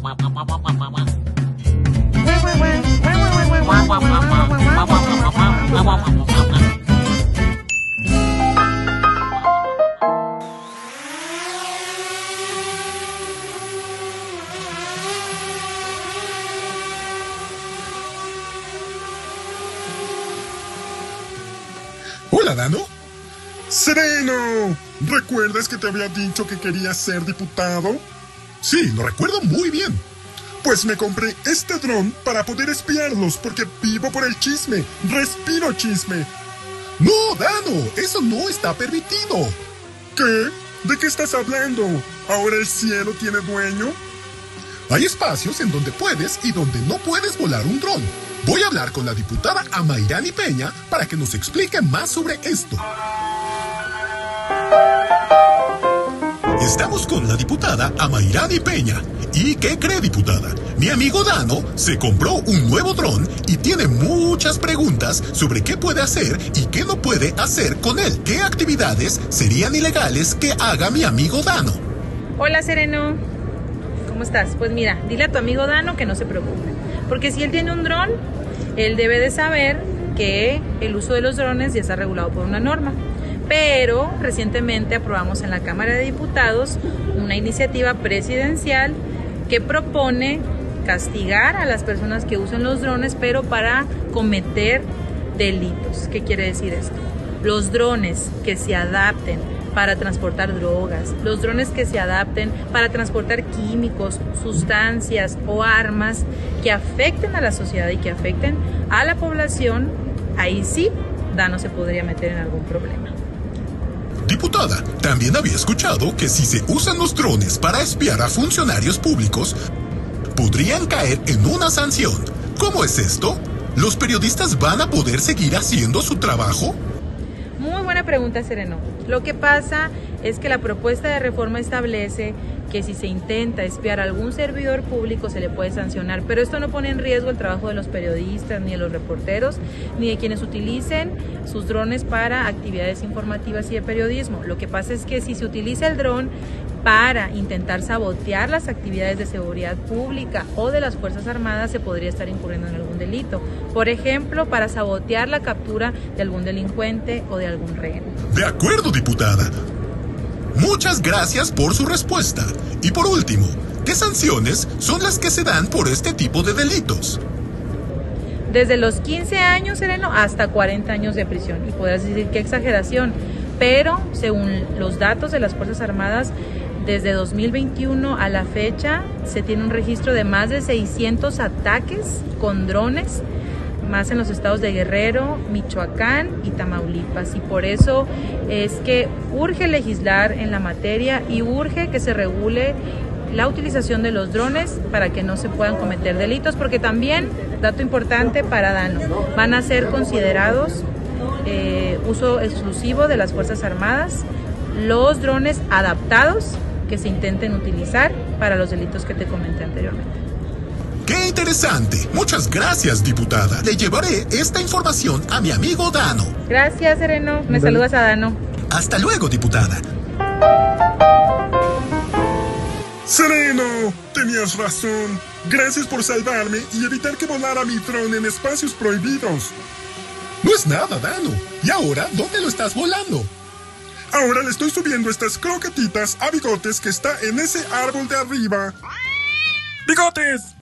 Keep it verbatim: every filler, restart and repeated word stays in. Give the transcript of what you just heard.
Hola, Dano. Sereno, ¿recuerdas que te había dicho que querías ser diputado? Sí, lo recuerdo muy bien. Pues me compré este dron para poder espiarlos porque vivo por el chisme, respiro chisme. No, Dano, eso no está permitido. ¿Qué? ¿De qué estás hablando? ¿Ahora el cielo tiene dueño? Hay espacios en donde puedes y donde no puedes volar un dron. Voy a hablar con la diputada Amairani Peña para que nos explique más sobre esto. Estamos con la diputada Amairani Peña. ¿Y qué cree, diputada? Mi amigo Dano se compró un nuevo dron y tiene muchas preguntas sobre qué puede hacer y qué no puede hacer con él. ¿Qué actividades serían ilegales que haga mi amigo Dano? Hola, Sereno. ¿Cómo estás? Pues mira, dile a tu amigo Dano que no se preocupe. Porque si él tiene un dron, él debe de saber que el uso de los drones ya está regulado por una norma. Pero recientemente aprobamos en la Cámara de Diputados una iniciativa presidencial que propone castigar a las personas que usan los drones, pero para cometer delitos. ¿Qué quiere decir esto? Los drones que se adapten para transportar drogas, los drones que se adapten para transportar químicos, sustancias o armas que afecten a la sociedad y que afecten a la población, ahí sí, Dano se podría meter en algún problema. Diputada, también había escuchado que si se usan los drones para espiar a funcionarios públicos, podrían caer en una sanción. ¿Cómo es esto? ¿Los periodistas van a poder seguir haciendo su trabajo? Muy buena pregunta, Sereno. Lo que pasa es que la propuesta de reforma establece que si se intenta espiar a algún servidor público se le puede sancionar, pero esto no pone en riesgo el trabajo de los periodistas, ni de los reporteros, ni de quienes utilicen sus drones para actividades informativas y de periodismo. Lo que pasa es que si se utiliza el dron para intentar sabotear las actividades de seguridad pública o de las Fuerzas Armadas, se podría estar incurriendo en algún delito. Por ejemplo, para sabotear la captura de algún delincuente o de algún rehén. De acuerdo, diputada. Muchas gracias por su respuesta. Y por último, ¿qué sanciones son las que se dan por este tipo de delitos? Desde los quince años, Sereno, hasta cuarenta años de prisión. Y podrás decir qué exageración, pero según los datos de las Fuerzas Armadas, desde dos mil veintiuno a la fecha se tiene un registro de más de seiscientos ataques con drones, más en los estados de Guerrero, Michoacán y Tamaulipas, y por eso es que urge legislar en la materia y urge que se regule la utilización de los drones para que no se puedan cometer delitos, porque también, dato importante para Dano, van a ser considerados eh, uso exclusivo de las Fuerzas Armadas los drones adaptados que se intenten utilizar para los delitos que te comenté anteriormente. ¡Qué interesante! Muchas gracias, diputada. Le llevaré esta información a mi amigo Dano. Gracias, Sereno. Me saludas a Dano. Hasta luego, diputada. Sereno, tenías razón. Gracias por salvarme y evitar que volara mi dron en espacios prohibidos. No es nada, Dano. ¿Y ahora dónde lo estás volando? Ahora le estoy subiendo estas croquetitas a Bigotes que está en ese árbol de arriba. ¡Bigotes!